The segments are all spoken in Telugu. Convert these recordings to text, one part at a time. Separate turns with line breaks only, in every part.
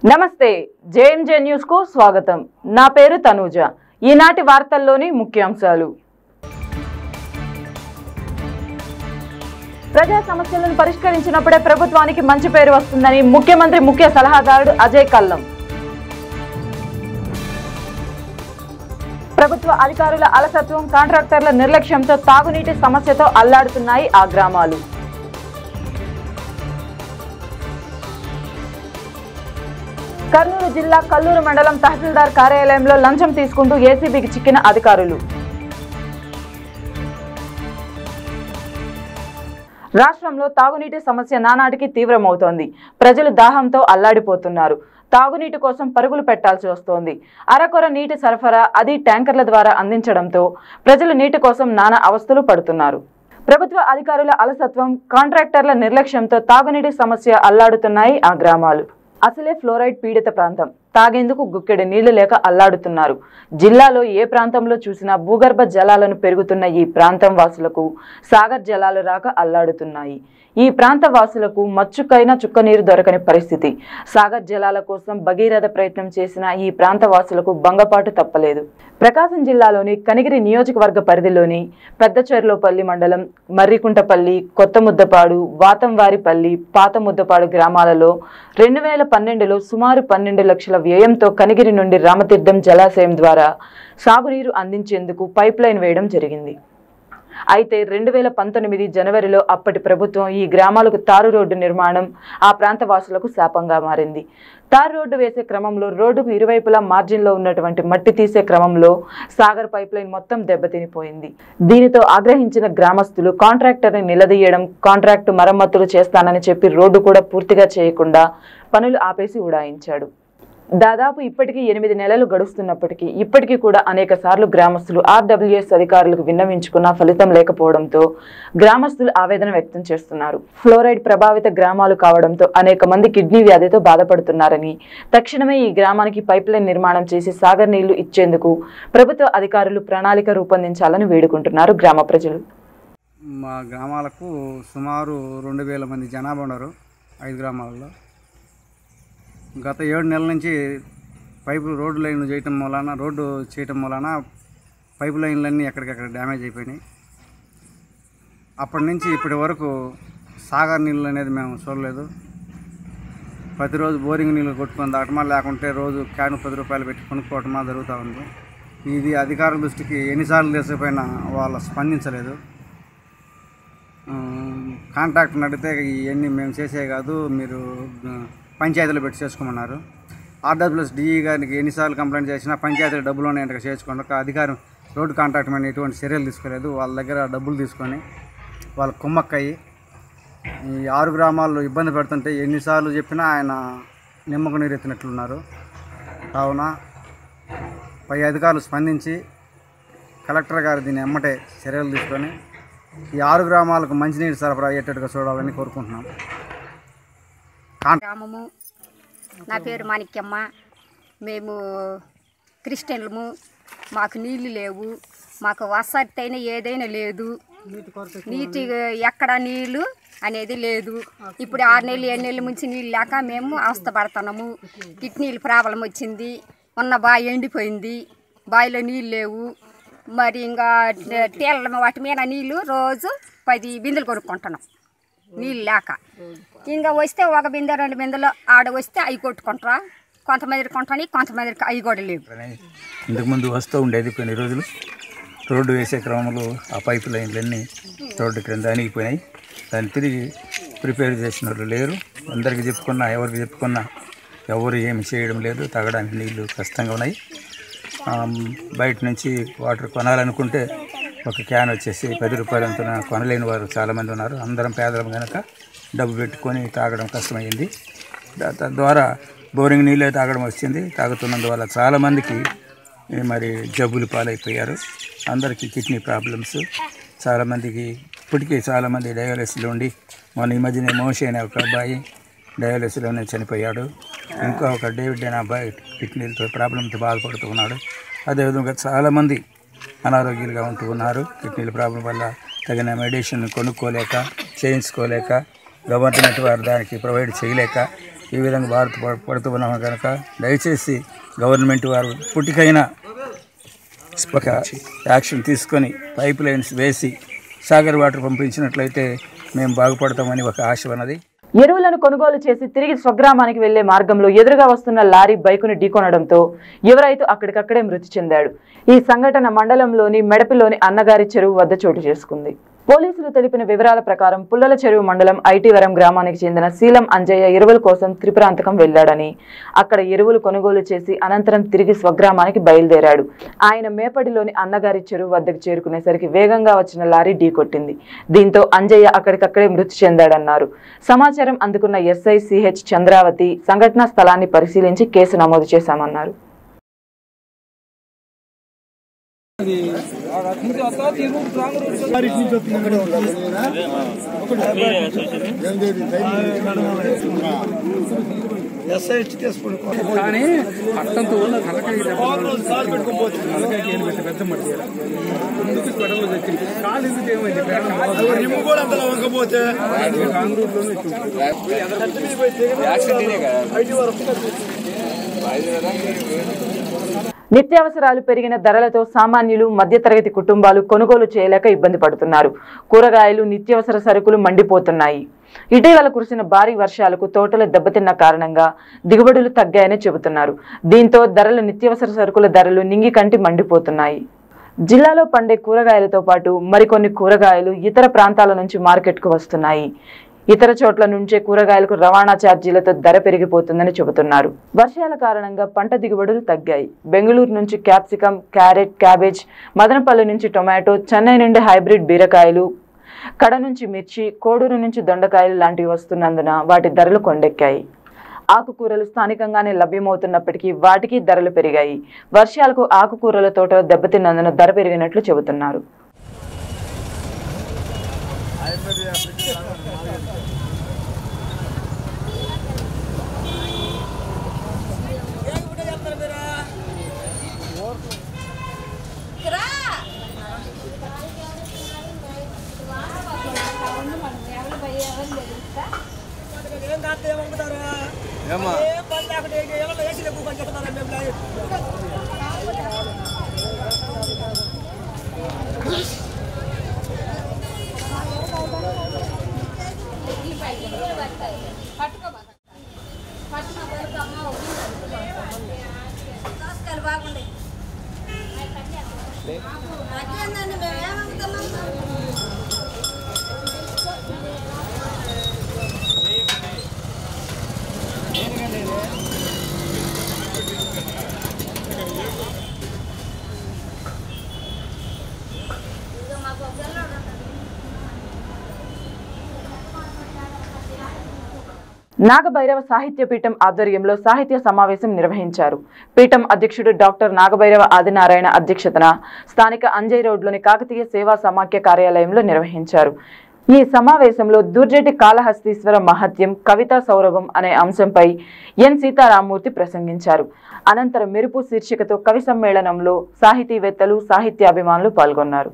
నమస్తే జేఎంజే న్యూస్ కు స్వాగతం. నా పేరు తనూజ. ఈనాటి వార్తల్లోని ముఖ్యాంశాలు. ప్రజా సమస్యలను పరిష్కరించినప్పుడే ప్రభుత్వానికి మంచి పేరు వస్తుందని ముఖ్యమంత్రి ముఖ్య సలహాదారుడు అజయ్ కల్లం. ప్రభుత్వ అధికారుల అలసత్వం, కాంట్రాక్టర్ల నిర్లక్ష్యంతో తాగునీటి సమస్యతో అల్లాడుతున్నాయి ఆ గ్రామాలు. కర్నూలు జిల్లా కల్లూరు మండలం తహసీల్దార్ కార్యాలయంలో లంచం తీసుకుంటూ ఏసీబీకి చిక్కిన అధికారులు. రాష్ట్రంలో తాగునీటి సమస్య నానాటికి తీవ్రమవుతోంది. ప్రజలు దాహంతో అల్లాడిపోతున్నారు. తాగునీటి కోసం పరుగులు పెట్టాల్సి వస్తోంది. అరకొర నీటి సరఫరా అది ట్యాంకర్ల ద్వారా అందించడంతో ప్రజలు నీటి కోసం నానా అవస్థలు పడుతున్నారు. ప్రభుత్వ అధికారుల అలసత్వం, కాంట్రాక్టర్ల నిర్లక్ష్యంతో తాగునీటి సమస్య అల్లాడుతున్నాయి ఆ గ్రామాలు. అసలే ఫ్లోరైడ్ పీడిత ప్రాంతం. తాగేందుకు గుక్కెడు నీళ్లు లేక అల్లాడుతున్నారు. జిల్లాలో ఏ ప్రాంతంలో చూసినా భూగర్భ జలాలను పెరుగుతున్న ఈ ప్రాంతం వాసులకు సాగర్ జలాలు రాక అల్లాడుతున్నాయి. ఈ ప్రాంత వాసులకు మచ్చుకైన చుక్క నీరు దొరకని పరిస్థితి. సాగర్ జలాల కోసం భగీరథ ప్రయత్నం చేసిన ఈ ప్రాంత వాసులకు భంగపాటు తప్పలేదు. ప్రకాశం జిల్లాలోని కనిగిరి నియోజకవర్గ పరిధిలోని పెద్దచెర్లోపల్లి మండలం మర్రికుంటపల్లి, కొత్త ముద్దపాడు, వాతంవారిపల్లి, పాత ముద్దపాడు గ్రామాలలో 2012లో సుమారు 12 లక్షల వ్యయంతో కనిగిరి నుండి రామతీర్థం జలాశయం ద్వారా సాగునీరు అందించేందుకు పైప్ లైన్ వేయడం జరిగింది. అయితే 2019 జనవరిలో అప్పటి ప్రభుత్వం ఈ గ్రామాలకు తారు రోడ్డు నిర్మాణం ఆ ప్రాంత వాసులకు శాపంగా మారింది. తారు రోడ్డు వేసే క్రమంలో రోడ్డుకు ఇరువైపులా మార్జిన్లో ఉన్నటువంటి మట్టి తీసే క్రమంలో సాగర్ పైప్ లైన్ మొత్తం దెబ్బతినిపోయింది. దీనితో ఆగ్రహించిన గ్రామస్తులు కాంట్రాక్టర్ని నిలదీయడం, కాంట్రాక్టు మరమ్మతులు చేస్తానని చెప్పి రోడ్డు కూడా పూర్తిగా చేయకుండా పనులు ఆపేసి ఉడాయించాడు. దాదాపు ఇప్పటికీ 8 నెలలు గడుస్తున్నప్పటికీ ఇప్పటికీ కూడా అనేక సార్లు గ్రామస్తులు ఆర్డబ్ల్యూఎస్ అధికారులకు విన్నవించుకున్న ఫలితం లేకపోవడంతో గ్రామస్తులు ఆవేదన వ్యక్తం చేస్తున్నారు. ఫ్లోరైడ్ ప్రభావిత గ్రామాలు కావడంతో అనేక మంది కిడ్నీ వ్యాధితో బాధపడుతున్నారని, తక్షణమే ఈ గ్రామానికి పైప్ లైన్ నిర్మాణం చేసి సాగర్ నీళ్లు ఇచ్చేందుకు ప్రభుత్వ అధికారులు ప్రణాళిక రూపొందించాలని వేడుకుంటున్నారు గ్రామ ప్రజలు.
మా గ్రామాలకు సుమారు 2000 మంది జనాభా ఉన్నారు. 5 గ్రామాలలో గత 7 నెలల నుంచి రోడ్డు లైన్లు చేయటం వలన పైపు లైన్లన్నీ ఎక్కడికక్కడ డ్యామేజ్ అయిపోయినాయి. అప్పటి నుంచి ఇప్పటి వరకు సాగర్ నీళ్ళు అనేది మేము చూడలేదు. ప్రతిరోజు బోరింగ్ నీళ్ళు కొట్టుకొని దాటమా, లేకుంటే రోజు క్యాన్ 10 రూపాయలు పెట్టి కొనుక్కోవటమా జరుగుతూ ఉంది. ఇది అధికారుల దృష్టికి ఎన్నిసార్లు తీసుకుపోయినా వాళ్ళు స్పందించలేదు. కాంట్రాక్ట్ అడిగితే ఇవన్నీ మేము చేసే కాదు, మీరు పంచాయతీలో పెట్టి చేసుకోమన్నారు. ఆర్డబ్ల్యూఎస్ డిఈ గారికి ఎన్నిసార్లు కంప్లైంట్ చేసినా పంచాయతీలో డబ్బులు ఉన్నాయంటే చేసుకోండి. అధికారం రోడ్డు కాంట్రాక్ట్ మీద ఎటువంటి చర్యలు తీసుకోలేదు. వాళ్ళ దగ్గర డబ్బులు తీసుకొని వాళ్ళ కుమ్మక్కయ్యి ఈ 6 గ్రామాల్లో ఇబ్బంది పెడుతుంటే ఎన్నిసార్లు చెప్పినా ఆయన నిమ్మకు నీరెత్తినట్లున్నారు. కావున పై అధికారులు స్పందించి కలెక్టర్ గారు దీన్ని ఎమ్మటే చర్యలు తీసుకొని ఈ 6 గ్రామాలకు మంచినీరు సరఫరా అయ్యేటట్టుగా చూడాలని కోరుకుంటున్నాం.
గ్రామము, నా పేరు మాణిక్యమ్మ. మేము క్రిస్టియన్లము. మాకు నీళ్ళు లేవు. మాకు వసతి అయినా ఏదైనా లేదు. నీటి ఎక్కడ నీళ్ళు అనేది లేదు. ఇప్పుడు 6 నెలలు 7 నెలల నుంచి నీళ్ళు లేక మేము అవస్థపడుతున్నాము. కిడ్నీలు ప్రాబ్లం వచ్చింది. ఉన్న బావి ఎండిపోయింది. బావిలో నీళ్ళు లేవు. మరి ఇంకా తేళ్ళ వాటి మీద నీళ్ళు రోజు 10 బిందెలు కొనుక్కుంటున్నాం నీళ్ళు లేక. ఇంకా వస్తే 1 బిందె 2 బిందెలు ఆడ వస్తే అవి కొట్టుకుంటారా, కొంతమంది కొంటాని, కొంతమందికి అవి కూడా లేవు.
ఇంతకుముందు వస్తూ ఉండేది కొన్ని రోజులు. రోడ్డు వేసే క్రమంలో ఆ పైపు లైన్లన్నీ రోడ్డు క్రింద అణిగిపోయినాయి. దాన్ని తిరిగి ప్రిపేర్ చేసిన వాళ్ళు లేరు. అందరికి చెప్పుకున్నా, ఎవరికి చెప్పుకున్నా ఎవరు ఏమి చేయడం లేదు. తాగడానికి నీళ్ళు కష్టంగా ఉన్నాయి. బయట నుంచి వాటర్ కొనాలనుకుంటే ఒక క్యాన్ వచ్చేసి 10 రూపాయలంత కొనలేని వారు చాలామంది ఉన్నారు. అందరం పేదలం కనుక డబ్బు పెట్టుకొని తాగడం కష్టమైంది. తద్వారా బోరింగ్ నీళ్ళే తాగడం వచ్చింది. తాగుతున్నందువల్ల చాలామందికి మరి జబ్బులు పాలైపోయారు. అందరికీ కిడ్నీ ప్రాబ్లమ్స్. చాలామందికి ఇప్పటికీ చాలామంది డయాలసిస్లో ఉండి, మొన్న ఈ మధ్యనే మోషి అనే ఒక అబ్బాయి డయాలసిస్లోనే చనిపోయాడు. ఇంకా ఒక డేవిడ్ అనే అబ్బాయి కిడ్నీలతో ప్రాబ్లంతో బాధపడుతూ ఉన్నాడు. అదేవిధంగా చాలామంది అనారోగ్యాలుగా ఉంటూ ఉన్నారు. కిడ్నీల ప్రాబ్లం వల్ల తగిన మెడిసిన్ కొనుక్కోలేక, చేయించుకోలేక, గవర్నమెంట్ వారు దానికి ప్రొవైడ్ చేయలేక ఈ విధంగా పడుతూ ఉన్నాము కనుక దయచేసి గవర్నమెంట్ వారు ఇప్పటికైనా ఒక యాక్షన్ తీసుకొని పైప్ లైన్స్ వేసి సాగర్ వాటర్ పంపించినట్లయితే మేము బాగుపడతామని ఒక ఆశ ఉన్నది.
ఎరువులను కొనుగోలు చేసి తిరిగి స్వగ్రామానికి వెళ్లే మార్గంలో ఎదురుగా వస్తున్న లారీ బైకును ఢీకొనడంతో యువ రైతు అక్కడికక్కడే మృతి చెందాడు. ఈ సంఘటన మండలంలోని మెడపిలోని అన్నగారి చెరువు వద్ద చోటు చేసుకుంది. పోలీసులు తెలిపిన వివరాల ప్రకారం పుల్లల చెరువు మండలం ఐటీవరం గ్రామానికి చెందిన శీలం అంజయ్య ఎరువుల కోసం త్రిపురాంతకం వెళ్లాడని, అక్కడ ఎరువులు కొనుగోలు చేసి అనంతరం తిరిగి స్వగ్రామానికి బయలుదేరాడు. ఆయన మేపడిలోని అన్నగారి చెరువు వద్దకు చేరుకునేసరికి వేగంగా వచ్చిన లారీ ఢీకొట్టింది. దీంతో అంజయ్య అక్కడికక్కడే మృతి చెందాడన్నారు. సమాచారం అందుకున్న ఎస్ఐ సిహెచ్ చంద్రావతి సంఘటనా స్థలాన్ని పరిశీలించి కేసు నమోదు చేశామన్నారు. నిత్యావసరాలు పెరిగిన ధరలతో సామాన్యులు మధ్యతరగతి కుటుంబాలు కొనుగోలు చేయలేక ఇబ్బంది పడుతున్నారు. కూరగాయలు, నిత్యావసర సరుకులు మండిపోతున్నాయి. ఇటీవల కురిసిన భారీ వర్షాలకు తోటలు దెబ్బతిన్న కారణంగా దిగుబడులు తగ్గాయని చెబుతున్నారు. దీంతో నిత్యావసర సరుకుల ధరలు నింగి కంటి మండిపోతున్నాయి. జిల్లాలో పండే కూరగాయలతో పాటు మరికొన్ని కూరగాయలు ఇతర ప్రాంతాల నుంచి మార్కెట్కు వస్తున్నాయి. ఇతర చోట్ల నుంచే కూరగాయలకు రవాణా ఛార్జీలతో ధర పెరిగిపోతుందని చెబుతున్నారు. వర్షాల కారణంగా పంట దిగుబడులు తగ్గాయి. బెంగళూరు నుంచి క్యాప్సికం, క్యారెట్, క్యాబేజ్, మదనపల్లి నుంచి టొమాటో, చెన్నై నుండి హైబ్రిడ్ బీరకాయలు, కడ నుంచి మిర్చి, కోడూరు నుంచి దొండకాయలు లాంటివి వస్తున్నందున వాటి ధరలు కొండెక్కాయి. ఆకుకూరలు స్థానికంగానే లభ్యమవుతున్నప్పటికీ వాటికి ధరలు పెరిగాయి. వర్షాలకు ఆకుకూరల తోటలు దెబ్బతిన్నందున ధర పెరిగినట్లు చెబుతున్నారు. నాగభైరవ సాహిత్య పీఠం ఆధ్వర్యంలో సాహిత్య సమావేశం నిర్వహించారు. పీఠం అధ్యక్షుడు డాక్టర్ నాగభైరవ ఆదినారాయణ అధ్యక్షతన స్థానిక అంజయ్ రోడ్లోని కాకతీయ సేవా సమాఖ్య కార్యాలయంలో నిర్వహించారు. ఈ సమావేశంలో దుర్జటి కాళహస్తీశ్వర మహత్యం, కవితా సౌరభం అనే అంశంపై ఎన్ సీతారామూర్తి ప్రసంగించారు. అనంతరం మెరుపు శీర్షికతో కవి సమ్మేళనంలో సాహితీవేత్తలు, సాహిత్యాభిమానులు పాల్గొన్నారు.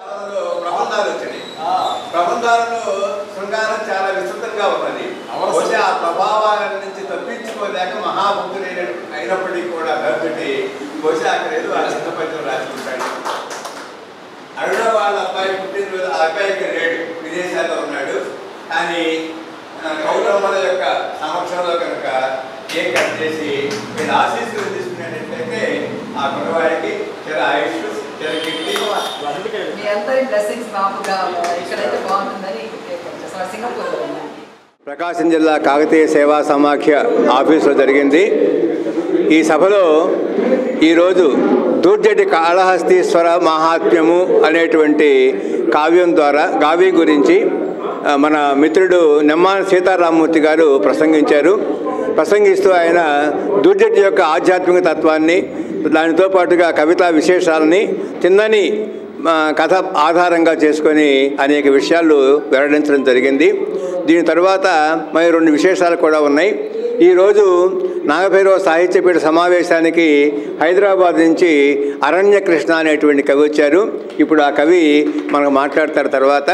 ప్రబంధాలలో శృంగారం చాలా విస్తృతంగా ఉన్నది. బహుశా ఆ ప్రభావాల నుంచి తప్పించుకోలేక మహాభక్తుడైన అయినప్పటికీ కూడా గర్భటి బహుశా అక్కడ ఏదో ఆ చిన్న పద్యం రాసుకుంటాడు. అరుణ వాళ్ళ అబ్బాయి పుట్టినరోజు ఆ అబ్బాయికి లేడు, విదేశాల్లో ఉన్నాడు. కానీ కౌరమ్మల యొక్క సమక్షంలో కనుక కేక్ కట్ చేసి మీరు ఆశీస్సులు తీసుకునేటట్లయితే ఆ కుటుంబానికి చిర ఆయుష్, చిర కీర్తి,
మీ అందరి బ్లెస్సింగ్స్ మామూలుగా ఇక్కడైతే బాగుంటుందని సింగపూర్లో.
ప్రకాశం జిల్లా కాకతీయ సేవా సమాఖ్య ఆఫీసులో జరిగింది. ఈ సభలో ఈరోజు దుర్జటి కాళహస్తీశ్వర మహాత్మ్యము అనేటువంటి కావ్యం ద్వారా కావ్యం గురించి మన మిత్రుడు నెమ్మాన సీతారామూర్తి గారు ప్రసంగిస్తూ ఆయన దుర్జటి యొక్క ఆధ్యాత్మిక తత్వాన్ని, దానితో పాటుగా కవితా విశేషాలని, తిన్నని కథ ఆధారంగా చేసుకొని అనేక విషయాలు వెల్లడించడం జరిగింది. దీని తర్వాత మరి 2 విశేషాలు కూడా ఉన్నాయి. ఈరోజు నాగభైరవ సాహిత్యపీఠ సమావేశానికి హైదరాబాద్ నుంచి అరణ్య కృష్ణ అనేటువంటి కవి వచ్చారు. ఇప్పుడు ఆ కవి మనకు మాట్లాడతారు. తర్వాత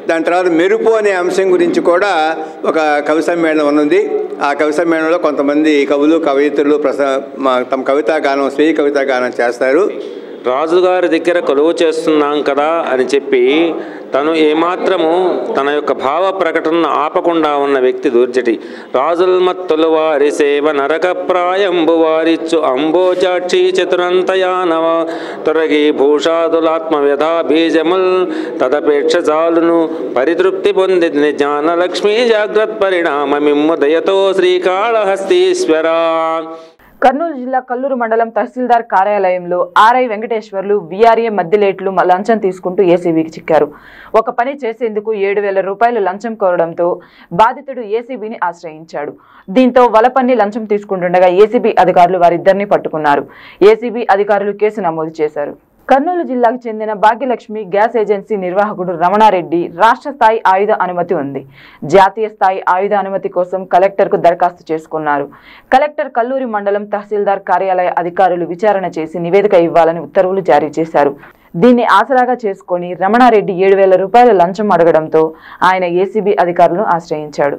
దాని తర్వాత మెరుపు అనే అంశం గురించి కూడా ఒక కవి సమ్మేళనం ఉన్నది. ఆ కవి సమ్మేళనంలో కొంతమంది కవులు కవయిత్రులు తమ కవితాగానం స్వీయ కవితాగానం చేస్తారు.
రాజుగారి దగ్గర కొలువు చేస్తున్నాం కదా అని చెప్పి తను ఏమాత్రము తన యొక్క భావ ప్రకటనను ఆపకుండా ఉన్న వ్యక్తి దూర్జటి. రాజుల్మత్తులు వారి సేవ నరక ప్రాయంబు వారిచ్చు అంబోజాక్షి చతురంతయానవ తొరగి భూషాదులాత్మ వ్యధా బీజముల్ తదపేక్ష చాలును పరితృప్తి పొంది జ్ఞానలక్ష్మీ జాగ్రత్త పరిణామమిమ్ము దయతో శ్రీకాళహస్తీశ్వర.
కర్నూలు జిల్లా కల్లూరు మండలం తహసీల్దార్ కార్యాలయంలో ఆర్ఐ వెంకటేశ్వర్లు వీఆర్ఏ మద్దిలేట్లు లంచం తీసుకుంటూ ఏసీబీకి చిక్కారు. ఒక పని చేసేందుకు 7,000 రూపాయలు లంచం కోరడంతో బాధితుడు ఏసీబీని ఆశ్రయించాడు. దీంతో వలపన్ని లంచం తీసుకుంటుండగా ఏసీబీ అధికారులు వారిద్దరిని పట్టుకున్నారు. ఏసీబీ అధికారులు కేసు నమోదు చేశారు. కర్నూలు జిల్లాకు చెందిన భాగ్యలక్ష్మి గ్యాస్ ఏజెన్సీ నిర్వాహకుడు రమణారెడ్డి రాష్ట్ర స్థాయి ఆయుధ అనుమతి ఉంది. జాతీయ స్థాయి ఆయుధ అనుమతి కోసం కలెక్టర్కు దరఖాస్తు చేసుకున్నారు. కలెక్టర్ కల్లూరి మండలం తహసీల్దార్ కార్యాలయ అధికారులు విచారణ చేసి నివేదిక ఇవ్వాలని ఉత్తర్వులు జారీ చేశారు. దీన్ని ఆసరాగా చేసుకుని రమణారెడ్డి 7,000 రూపాయల లంచం అడగడంతో ఆయన ఏసీబీ అధికారులను ఆశ్రయించాడు.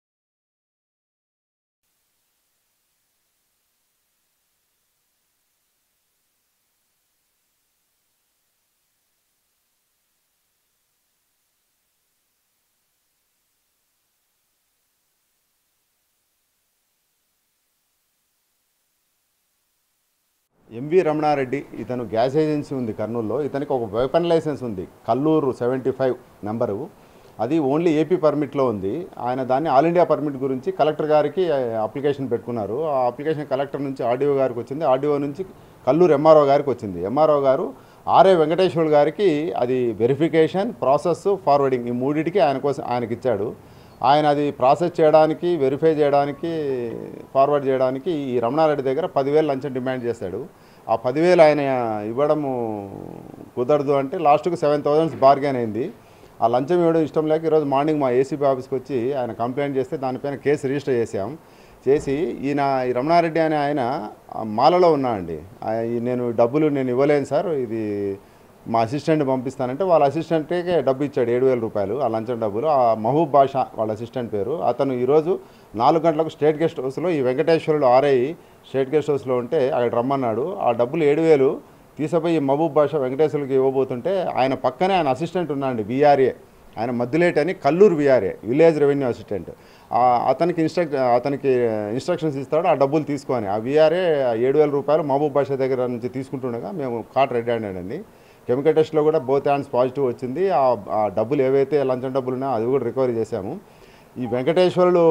ఎంవి రమణారెడ్డి ఇతను గ్యాస్ ఏజెన్సీ ఉంది కర్నూలులో. ఇతనికి ఒక వెపన్ లైసెన్స్ ఉంది కల్లూరు 75 నెంబరు. అది ఓన్లీ ఏపీ పర్మిట్లో ఉంది. ఆయన దాన్ని ఆల్ ఇండియా పర్మిట్ గురించి కలెక్టర్ గారికి అప్లికేషన్ పెట్టుకున్నారు. ఆ అప్లికేషన్ కలెక్టర్ నుంచి ఆర్డీఓ గారికి వచ్చింది. ఆర్డీఓ నుంచి కల్లూరు ఎంఆర్ఓ గారికి వచ్చింది. ఎంఆర్ఓ గారు ఆర్ఐ వెంకటేశ్వర్ గారికి అది వెరిఫికేషన్, ప్రాసెస్, ఫార్వర్డింగ్ ఈ మూడింటికి ఆయనకి ఇచ్చాడు. ఆయన అది ప్రాసెస్ చేయడానికి, వెరిఫై చేయడానికి, ఫార్వర్డ్ చేయడానికి ఈ రమణారెడ్డి దగ్గర 10,000 లంచం డిమాండ్ చేశాడు. ఆ 10,000 ఆయన ఇవ్వడము కుదరదు అంటే లాస్ట్కు 7,000 బార్గెన్ అయింది. ఆ లంచం ఇవ్వడం ఇష్టం లేక ఈరోజు మార్నింగ్ మా ఏసీబీ ఆఫీస్కి వచ్చి ఆయన కంప్లైంట్ చేస్తే దానిపైన కేసు రిజిస్టర్ చేసి ఈ రమణారెడ్డి అనే ఆయన మాలలో ఉన్నా అండి. నేను డబ్బులు ఇవ్వలేను సార్, ఇది మా అసిస్టెంట్ పంపిస్తానంటే వాళ్ళ అసిస్టెంట్కే డబ్బు ఇచ్చాడు 7,000 రూపాయలు ఆ లంచం డబ్బులు. ఆ మహబూబ్ బాషా వాళ్ళ అసిస్టెంట్ పేరు. అతను ఈరోజు 4 గంటలకు స్టేట్ గెస్ట్ హౌస్లో ఈ వెంకటేశ్వరుడు ఆర్ఐ స్టేట్ గెస్ట్ హౌస్లో ఉంటే అక్కడ రమ్మన్నాడు. ఆ డబ్బులు 7,000 తీసుకుపోయి మహబూబ్ బాషా వెంకటేశ్వరుడికి ఇవ్వబోతుంటే ఆయన పక్కనే ఆయన అసిస్టెంట్ ఉన్నాడు వీఆర్ఏ, ఆయన మద్దిలేట్ అని Kalluru VRA village revenue assistant. అతనికి ఇన్స్ట్రక్షన్స్ ఇస్తాడు ఆ డబ్బులు తీసుకొని. ఆ వీఆర్ఏ 7,000 రూపాయలు మహబూబ్ బాషా దగ్గర నుంచి తీసుకుంటుండగా మేము కాట్ రెడ్ హ్యాండెడ్ అండి. కెమికల్ టెస్ట్లో కూడా బోత్ హ్యాండ్స్ పాజిటివ్ వచ్చింది. ఆ డబ్బులు ఏవైతే లంచం డబ్బులు ఉన్నాయో అది కూడా రికవరీ చేశాము. ఈ వెంకటేశ్వరులు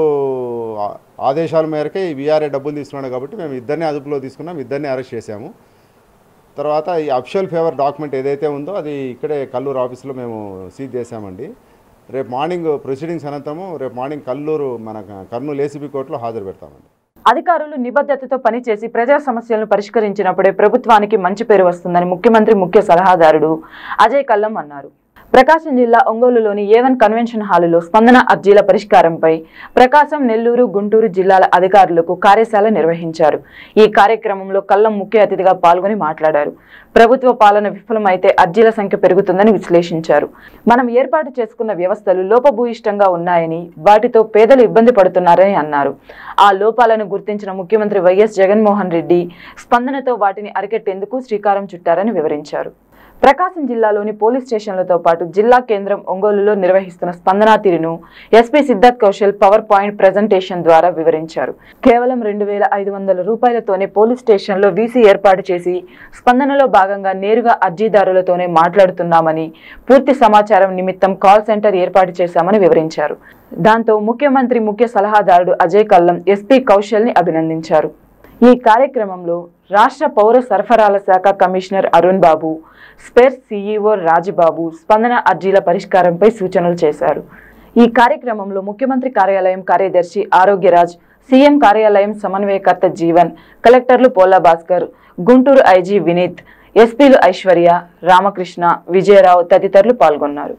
ఆదేశాల మేరకే ఈ వీఆర్ఏ డబ్బులు తీసుకున్నాడు కాబట్టి మేము ఇద్దరిని అదుపులో తీసుకున్నాం, ఇద్దరిని అరెస్ట్ చేశాము. తర్వాత ఈ అఫిషియల్ ఫేవర్ డాక్యుమెంట్ ఏదైతే ఉందో అది ఇక్కడే కల్లూరు ఆఫీస్లో మేము సీజ్ చేశామండి. రేపు మార్నింగ్ ప్రొసీడింగ్స్ అనంతరము రేపు మార్నింగ్ కర్నూలు ఏసీబీ కోర్టులో హాజరు పెడతామండి.
అధికారులు నిబద్ధతతో పనిచేసి ప్రజా సమస్యలను పరిష్కరించినప్పుడే ప్రభుత్వానికి మంచి పేరు వస్తుందని ముఖ్యమంత్రి ముఖ్య సలహాదారుడు అజయ్ కల్లం అన్నారు. ప్రకాశం జిల్లా ఒంగోలులోని A1 కన్వెన్షన్ హాలులో స్పందన అర్జీల పరిష్కారంపై ప్రకాశం, నెల్లూరు, గుంటూరు జిల్లాల అధికారులకు కార్యశాల నిర్వహించారు. ఈ కార్యక్రమంలో కల్లం ముఖ్య అతిథిగా పాల్గొని మాట్లాడారు. ప్రభుత్వ పాలన విఫలమైతే అర్జీల సంఖ్య పెరుగుతుందని విశ్లేషించారు. మనం ఏర్పాటు చేసుకున్న వ్యవస్థలు లోపభూయిష్టంగా ఉన్నాయని, వాటితో పేదలు ఇబ్బంది పడుతున్నారని అన్నారు. ఆ లోపాలను గుర్తించిన ముఖ్యమంత్రి వైఎస్ జగన్మోహన్ రెడ్డి స్పందనతో వాటిని అరికట్టేందుకు శ్రీకారం చుట్టారని వివరించారు. ప్రకాశం జిల్లాలోని పోలీస్ స్టేషన్లతో పాటు జిల్లా కేంద్రం ఒంగోలులో నిర్వహిస్తున్న స్పందనా తీరును SP Siddharth Kaushal power point presentation ద్వారా వివరించారు. కేవలం 2,500 రూపాయలతోనే పోలీస్ స్టేషన్లో వీసీ ఏర్పాటు చేసి స్పందనలో భాగంగా నేరుగా అర్జీదారులతోనే మాట్లాడుతున్నామని, పూర్తి సమాచారం నిమిత్తం కాల్ సెంటర్ ఏర్పాటు చేశామని వివరించారు. దాంతో ముఖ్యమంత్రి ముఖ్య సలహాదారుడు అజయ్ కల్లం ఎస్పీ కౌశల్ని అభినందించారు. ఈ కార్యక్రమంలో రాష్ట్ర పౌర సరఫరాల శాఖ కమిషనర్ అరుణ్ బాబు, స్పేర్ సీఈఓ రాజబాబు స్పందన అర్జీల పరిష్కారంపై సూచనలు చేశారు. ఈ కార్యక్రమంలో ముఖ్యమంత్రి కార్యాలయం కార్యదర్శి ఆరోగ్యరాజ్, సీఎం కార్యాలయం సమన్వయకర్త జీవన్, కలెక్టర్లు పోలా భాస్కర్, గుంటూరు ఐజీ వినీత్, ఎస్పీలు ఐశ్వర్య, రామకృష్ణ, విజయరావు తదితరులు పాల్గొన్నారు.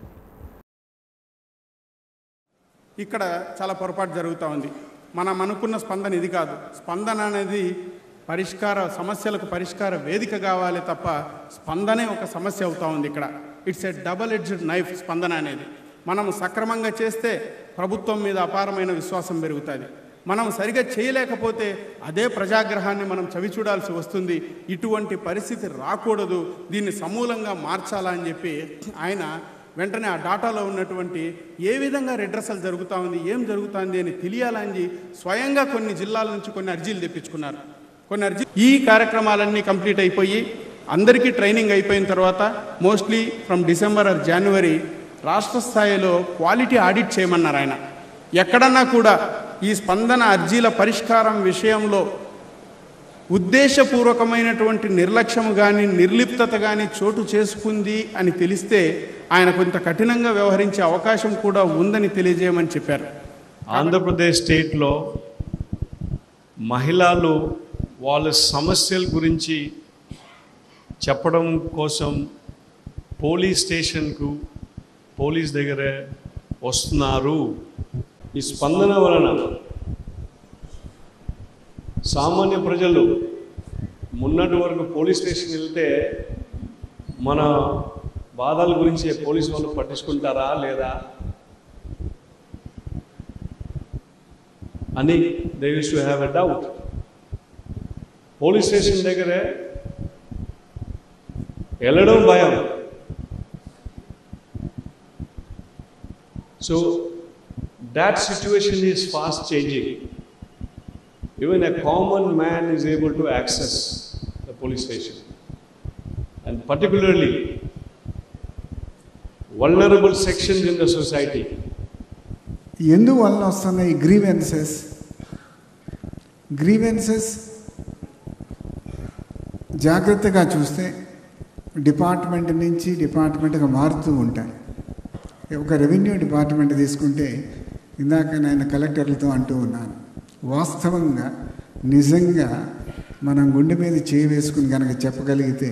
ఇక్కడ చాలా పొరపాటు జరుగుతూ ఉంది. మనం అనుకున్న స్పందన ఇది కాదు. స్పందన అనేది సమస్యలకు పరిష్కార వేదిక కావాలి తప్ప స్పందనే ఒక సమస్య అవుతూ ఉంది. ఇక్కడ it's a double edged knife Spandana అనేది. మనం సక్రమంగా చేస్తే ప్రభుత్వం మీద అపారమైన విశ్వాసం పెరుగుతుంది. మనం సరిగా చేయలేకపోతే అదే ప్రజాగ్రహాన్ని మనం చవిచూడాల్సి వస్తుంది. ఇటువంటి పరిస్థితి రాకూడదు, దీన్ని సమూలంగా మార్చాలని చెప్పి ఆయన వెంటనే ఆ డాటాలో ఉన్నటువంటి ఏ విధంగా రెడ్రెసల్ జరుగుతూ ఉంది, ఏం జరుగుతుంది అని తెలియాలని స్వయంగా కొన్ని జిల్లాల నుంచి కొన్ని అర్జీలు తెప్పించుకున్నారు. ఈ కార్యక్రమాలన్నీ కంప్లీట్ అయిపోయి అందరికీ ట్రైనింగ్ అయిపోయిన తర్వాత mostly from December or January రాష్ట్ర స్థాయిలో క్వాలిటీ ఆడిట్ చేయమన్నారు ఆయన. ఎక్కడన్నా కూడా ఈ స్పందన అర్జీల పరిష్కారం విషయంలో ఉద్దేశపూర్వకమైనటువంటి నిర్లక్ష్యం కానీ నిర్లిప్తత కానీ చోటు చేసుకుంది అని తెలిస్తే ఆయన కొంత కఠినంగా వ్యవహరించే అవకాశం కూడా ఉందని తెలియజేయమని చెప్పారు.
ఆంధ్రప్రదేశ్ స్టేట్లో మహిళలు వాళ్ళ సమస్యల గురించి చెప్పడం కోసం పోలీస్ స్టేషన్కు పోలీస్ దగ్గర వస్తున్నారు. ఈ స్పందన వలన సామాన్య ప్రజలు మొన్నటి వరకు పోలీస్ స్టేషన్ వెళ్తే మన బాధల గురించి పోలీసు వాళ్ళు పట్టించుకుంటారా లేదా అని they use to have a doubt. Police station దగ్గరే వెళ్ళడం భయం. So that situation is fast changing. Even a common man is able to access the police station, and particularly vulnerable sections in the society.
ఎందువల్ల వస్తున్నాయి గ్రీవెన్సెస్ జాగ్రత్తగా చూస్తే డిపార్ట్మెంట్ నుంచి డిపార్ట్మెంట్గా మారుతూ ఉంటాయి. ఒక రెవెన్యూ డిపార్ట్మెంట్ తీసుకుంటే ఇందాక నేను కలెక్టర్లతో అంటూ ఉన్నాను, వాస్తవంగా నిజంగా మనం గుండె మీద చేయి వేసుకుని కనుక చెప్పగలిగితే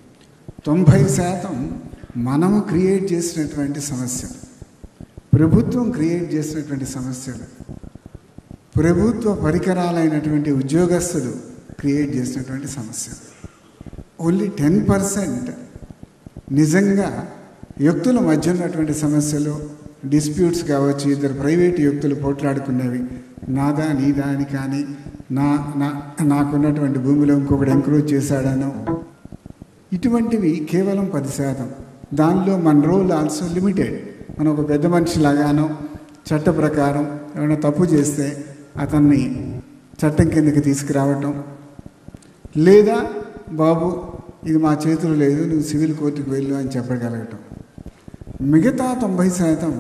90% మనము క్రియేట్ చేసినటువంటి సమస్యలు, ప్రభుత్వం క్రియేట్ చేసినటువంటి సమస్యలు, ప్రభుత్వ పరికరాలైనటువంటి ఉద్యోగస్తులు క్రియేట్ చేసినటువంటి సమస్యలు. ఓన్లీ 10% నిజంగా వ్యక్తుల మధ్య ఉన్నటువంటి సమస్యలు, డిస్ప్యూట్స్ కావచ్చు, ఇద్దరు ప్రైవేటు వ్యక్తులు పోట్లాడుకునేవి, నాదా నీదా అని, కానీ నాకున్నటువంటి భూమిలో ఇంకొకటి ఎంక్రోచ్ చేశాడనో, ఇటువంటివి కేవలం 10%. దానిలో మన రోల్ ఆల్సో లిమిటెడ్. మనం ఒక పెద్ద మనిషిలాగానో చట్ట ప్రకారం ఏమైనా తప్పు చేస్తే అతన్ని చట్టం కిందకి తీసుకురావటం, లేదా బాబు ఇది మా చేతులు లేదు నువ్వు సివిల్ కోర్టుకు వెళ్ళు అని చెప్పగలగటం. మిగతా 90%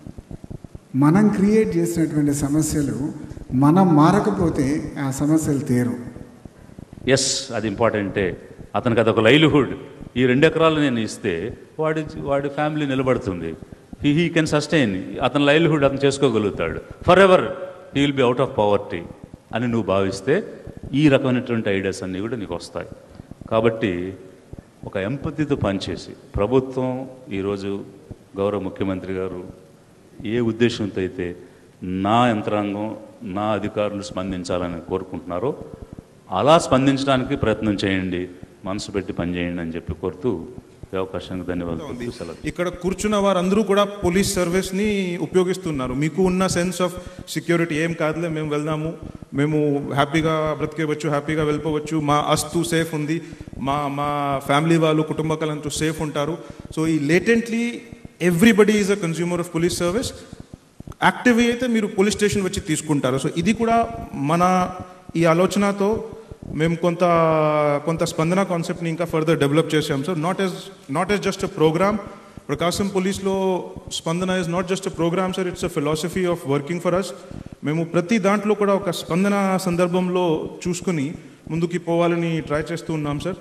మనం క్రియేట్ చేసినటువంటి సమస్యలు, మనం మారకపోతే ఆ సమస్యలు తీరు.
ఎస్, అది ఇంపార్టెంటే. అతనికి అదొక లైవ్లీహుడ్. ఈ 2 ఎకరాలు నేను ఇస్తే వాడి ఫ్యామిలీ నిలబడుతుంది. He can sustain. అతని లైవ్లీహుడ్ అతను చేసుకోగలుగుతాడు. For ever he will be out of poverty అని నువ్వు భావిస్తే ఈ రకమైనటువంటి ఐడియాస్ అన్నీ కూడా నీకు వస్తాయి. కాబట్టి ఒక ఎంపతితో పనిచేసి ప్రభుత్వం ఈరోజు గౌరవ ముఖ్యమంత్రి గారు ఏ ఉద్దేశంతో అయితే నా యంత్రాంగం నా అధికారులు స్పందించాలని కోరుకుంటున్నారో అలా స్పందించడానికి ప్రయత్నం చేయండి, మనసు పెట్టి పనిచేయండి అని చెప్పి కోరుతూ ఈ అవకాశానికి ధన్యవాదాలు.
ఇక్కడ కూర్చున్న వారందరూ కూడా పోలీస్ సర్వీస్ని ఉపయోగిస్తున్నారు. మీకు ఉన్న సెన్స్ ఆఫ్ సెక్యూరిటీ ఏం కాదులే, మేము వెళ్దాము, మేము హ్యాపీగా బ్రతికేవచ్చు, హ్యాపీగా వెళ్ళిపోవచ్చు, మా అస్తు సేఫ్ ఉంది, మా ఫ్యామిలీ వాళ్ళు కుటుంబకాలంతా సేఫ్ ఉంటారు. సో ఈ latently everybody is a consumer of police service. Active అయితే మీరు పోలీస్ స్టేషన్ వచ్చి తీసుకుంటారు. సో ఇది కూడా మన ఈ ఆలోచనతో మేము కొంత స్పందన కాన్సెప్ట్ని ఇంకా ఫర్దర్ డెవలప్ చేసాం sir. Not as just a programme. Prakasam పోలీస్లో Spandana is not just a programme sir, it's a philosophy of working for us. మేము ప్రతి దాంట్లో కూడా ఒక స్పందన సందర్భంలో చూసుకుని ముందుకి పోవాలని ట్రై చేస్తూ ఉన్నాం sir.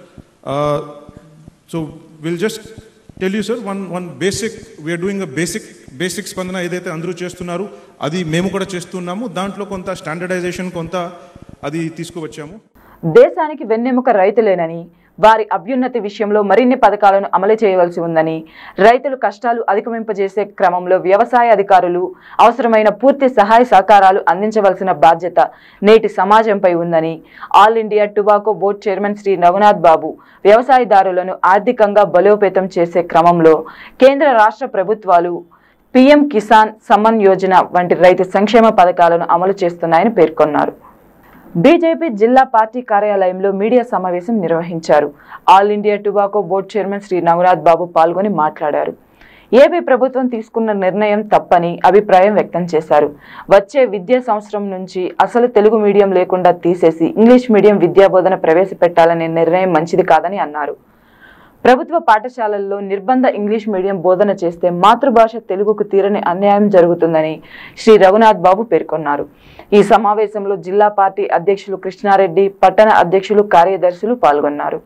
So will just tell you sir one basic, we are doing a basic Spandana ఏదైతే అందరూ చేస్తున్నారు అది మేము కూడా చేస్తున్నాము. దాంట్లో కొంత స్టాండర్డైజేషన్ కొంత అది తీసుకువచ్చాము.
దేశానికి వెన్నెముక రైతులేనని, వారి అభ్యున్నతి విషయంలో మరిన్ని పథకాలను అమలు చేయవలసి ఉందని, రైతులు కష్టాలు అధిగమింపజేసే క్రమంలో వ్యవసాయ అధికారులు అవసరమైన పూర్తి సహాయ సహకారాలు అందించవలసిన బాధ్యత నేటి సమాజంపై ఉందని all India tobacco board chairman Shri Raghunath Babu వ్యవసాయదారులను ఆర్థికంగా బలోపేతం చేసే క్రమంలో కేంద్ర రాష్ట్ర ప్రభుత్వాలు పీఎం కిసాన్ సమ్మన్ యోజన వంటి రైతు సంక్షేమ పథకాలను అమలు చేస్తున్నాయని పేర్కొన్నారు. బీజేపీ జిల్లా పార్టీ కార్యాలయంలో మీడియా సమావేశం నిర్వహించారు. All India tobacco board chairman Shri Raghunath Babu పాల్గొని మాట్లాడారు. ఏపీ ప్రభుత్వం తీసుకున్న నిర్ణయం తప్పని అభిప్రాయం వ్యక్తం చేశారు. వచ్చే విద్యా సంవత్సరం నుంచి అసలు తెలుగు మీడియం లేకుండా తీసేసి ఇంగ్లీష్ మీడియం విద్యాబోధన ప్రవేశపెట్టాలనే నిర్ణయం మంచిది కాదని అన్నారు. ప్రభుత్వ పాఠశాలల్లో నిర్బంధ ఇంగ్లీష్ మీడియం బోధన చేస్తే మాతృభాష తెలుగుకు తీరని అన్యాయం జరుగుతుందని శ్రీ రఘునాథ్ బాబు పేర్కొన్నారు. ఈ సమావేశంలో జిల్లా పార్టీ అధ్యక్షులు కృష్ణారెడ్డి, పట్టణ అధ్యక్షులు, కార్యదర్శులు పాల్గొన్నారు.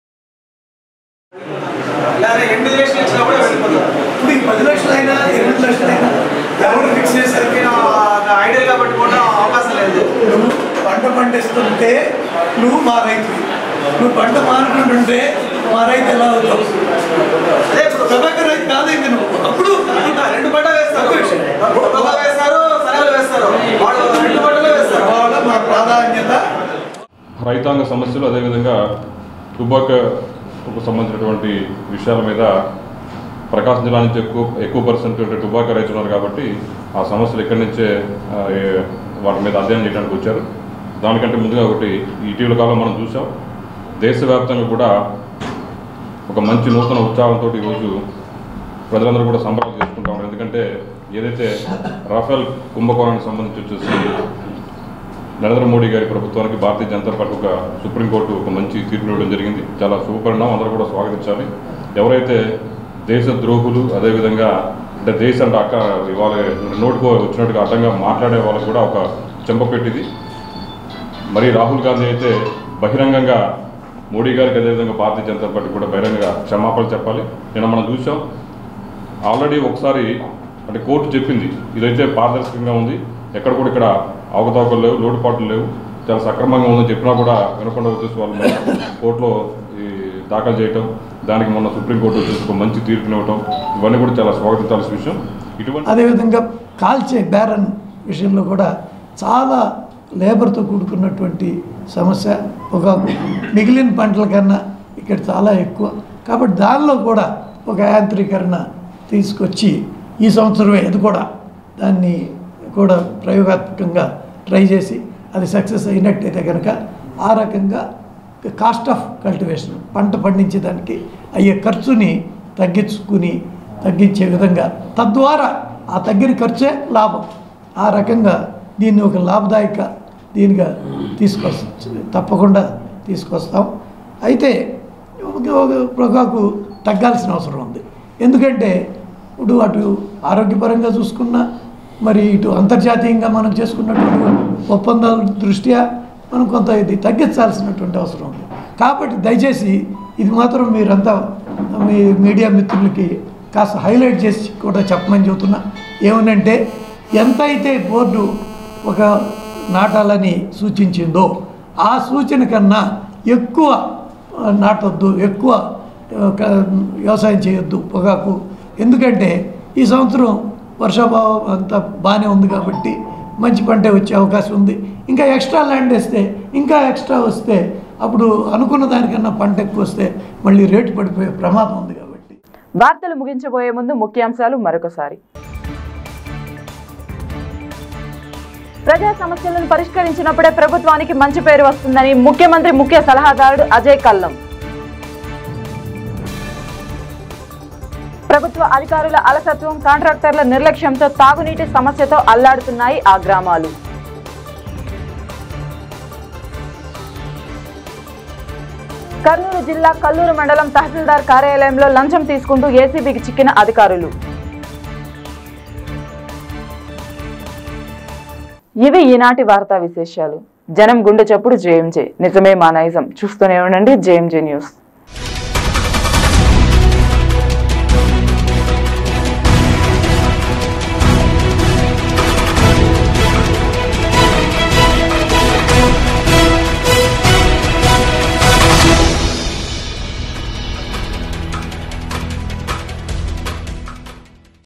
పంట పండిస్తుంటే నువ్వు మా రైతు, నువ్వు పంట మానుకుంటుంటే మా రైతు ఎలా అవుతావు? అదే ప్రభాకర్ రైతు కాదు ఇంక నువ్వు. అప్పుడు రెండు పంట వేస్తారు, మా ప్రాధాన్యత
రైతాంగ సమస్యలు, అదేవిధంగా టొబాకోకు సంబంధించినటువంటి విషయాల మీద ప్రకాశం జిల్లా నుంచి ఎక్కువ పర్సెంట్ టొబాకో రైతులు ఉన్నారు కాబట్టి ఆ సమస్యలు ఇక్కడి నుంచే వాటి మీద అధ్యయనం చేయడానికి వచ్చారు. దానికంటే ముందుగా ఒకటి ఇటీవల కాలం మనం చూసాం, దేశవ్యాప్తంగా కూడా ఒక మంచి నూతన ఉత్సాహంతో ఈరోజు ప్రజలందరూ కూడా సంబరాలు చేసుకుంటా ఉన్నారు. ఎందుకంటే ఏదైతే రాఫెల్ కుంభకోణానికి సంబంధించి వచ్చేసి నరేంద్ర మోడీ గారి ప్రభుత్వానికి భారతీయ జనతా పార్టీ ఒక సుప్రీంకోర్టు ఒక మంచి తీర్పు ఇవ్వడం జరిగింది. చాలా శుభపరిణామం, అందరూ కూడా స్వాగతించాలి. ఎవరైతే దేశ ద్రోహులు, అదేవిధంగా అంటే దేశం అంటే ఇవాళ నోటుకు వచ్చినట్టుగా అడ్డంగా మాట్లాడే వాళ్ళకు కూడా ఒక చెంపపెట్టింది. మరి రాహుల్ గాంధీ అయితే బహిరంగంగా మోడీ గారికి, అదేవిధంగా భారతీయ జనతా పార్టీ కూడా బహిరంగంగా క్షమాపణలు చెప్పాలి. నిన్న మనం చూసాం, ఆల్రెడీ ఒకసారి అంటే కోర్టు చెప్పింది ఇదైతే పారదర్శకంగా ఉంది, ఎక్కడ కూడా ఇక్కడ అవకతవకలు లేవు, లోటుపాట్లు లేవు, చాలా సక్రమంగా ఉందని చెప్పినా కూడా వినకుండా వచ్చేసి వాళ్ళు కోర్టులో దాఖలు చేయటం, దానికి మొన్న సుప్రీంకోర్టు వచ్చేసి ఒక మంచి తీర్పునివ్వటం, ఇవన్నీ కూడా చాలా స్వాగతించాల్సిన విషయం. ఇటువంటి
అదేవిధంగా కాల్చే బేరన్ విషయంలో కూడా చాలా లేబర్తో కూడుకున్నటువంటి సమస్య. ఒక మిగిలిన పంటల కన్నా ఇక్కడ చాలా ఎక్కువ కాబట్టి దానిలో కూడా ఒక యాంత్రీకరణ తీసుకొచ్చి ఈ సంవత్సరమే అది కూడా దాన్ని కూడా ప్రయోగాత్మకంగా ట్రై చేసి అది సక్సెస్ అయినట్టయితే కనుక ఆ రకంగా కాస్ట్ ఆఫ్ కల్టివేషన్, పంట పండించేదానికి అయ్యే ఖర్చుని తగ్గించే విధంగా, తద్వారా ఆ తగ్గిన ఖర్చే లాభం, ఆ రకంగా దీన్ని ఒక లాభదాయక దీనిగా తప్పకుండా తీసుకొస్తాం. అయితే పొగాకు తగ్గాల్సిన అవసరం ఉంది. ఎందుకంటే ఇప్పుడు అటు ఆరోగ్యపరంగా చూసుకున్నా, మరి ఇటు అంతర్జాతీయంగా మనం చేసుకున్నటువంటి ఒప్పందాల దృష్ట్యా మనం కొంత ఇది తగ్గించాల్సినటువంటి అవసరం ఉంది. కాబట్టి దయచేసి ఇది మాత్రం మీరంతా మీ మీడియా మిత్రులకి కాస్త హైలైట్ చేసి కూడా చెప్పమని చెబుతున్నా. ఏమనంటే ఎంతైతే బోర్డు ఒక నాటాలని సూచించిందో ఆ సూచన కన్నా ఎక్కువ నాటొద్దు, ఎక్కువ వ్యవసాయం చేయొద్దు పొగాకు. ఎందుకంటే ఈ సంవత్సరం వర్షాభావం అంతా బాగానే ఉంది కాబట్టి మంచి పంట వచ్చే అవకాశం ఉంది. ఇంకా ఎక్స్ట్రా ల్యాండ్ వేస్తే, ఇంకా ఎక్స్ట్రా వస్తే అప్పుడు అనుకున్న దానికన్నా పంట ఎక్కువ వస్తే మళ్ళీ రేటు పడిపోయే ప్రమాదం ఉంది. కాబట్టి
వార్తలు ముగించబోయే ముందు ముఖ్యాంశాలు మరొకసారి. ప్రజా సమస్యలను పరిష్కరించినప్పుడే ప్రభుత్వానికి మంచి పేరు వస్తుందని ముఖ్యమంత్రి ముఖ్య సలహాదారుడు అజయ్ కల్లం. ప్రభుత్వ అధికారుల అలసత్వం, కాంట్రాక్టర్ల నిర్లక్ష్యంతో తాగునీటి సమస్యతో అల్లాడుతున్నాయి ఆ గ్రామాలు. కర్నూలు జిల్లా కల్లూరు మండలం తహసీల్దార్ కార్యాలయంలో లంచం తీసుకుంటూ ఏసీబీకి చిక్కిన అధికారులు. ఇవి ఈనాటి వార్తా విశేషాలు. జనం గుండె చప్పుడు జేఎంజే, నిజమే మా నైజం. చూస్తూనే ఉండండి జేఎంజే న్యూస్.